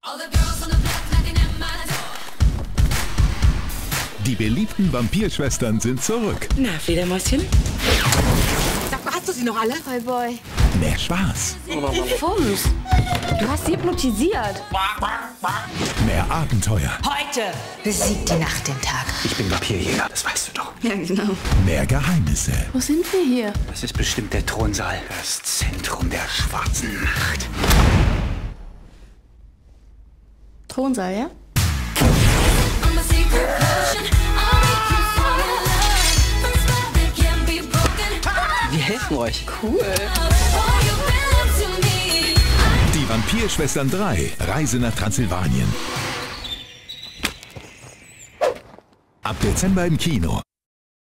Die beliebten Vampirschwestern sind zurück. Na, Fledermäuschen? Sag mal, hast du sie noch alle? Hi, Boy. Mehr Spaß, Fums. Du hast sie hypnotisiert. mehr Abenteuer, Heute besiegt die Nacht den Tag. Ich bin Vampirjäger, das weißt du doch. Ja, genau. mehr Geheimnisse. Wo sind wir hier? Das ist bestimmt der Thronsaal. Das Zentrum der schwarzen Macht. Thronsaal, ja? Wir helfen euch. Die Vampirschwestern 3, Reise nach Transsilvanien. Ab Dezember im Kino.